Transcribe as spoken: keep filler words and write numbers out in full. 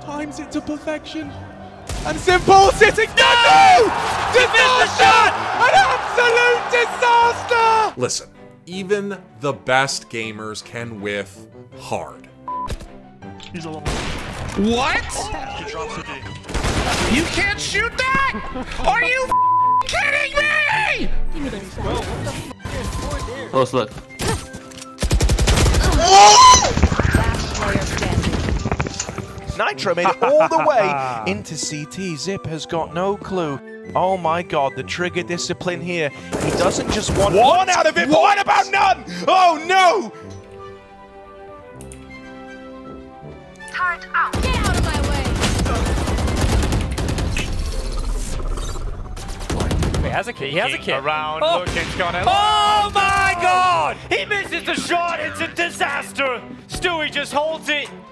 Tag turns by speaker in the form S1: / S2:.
S1: times it to perfection. And Simple sitting. No! no! Disaster! An absolute disaster!
S2: Listen, even the best gamers can whiff hard.
S3: He's a little.
S4: What?
S3: He drops the D.
S4: You can't shoot that? Are you kidding me?
S5: Close look.
S6: Nitro made it all the way into C T. Zip has got no clue. Oh my god, the trigger discipline here. He doesn't just want what? one out of it, but what about none? Oh no!
S7: Turret out. Get out of my way.
S8: He has a kid. He has a kid.
S3: Around,
S8: oh.
S3: looking, gonna.
S8: Oh my god! He misses the shot. It's a disaster. Stewie just holds it.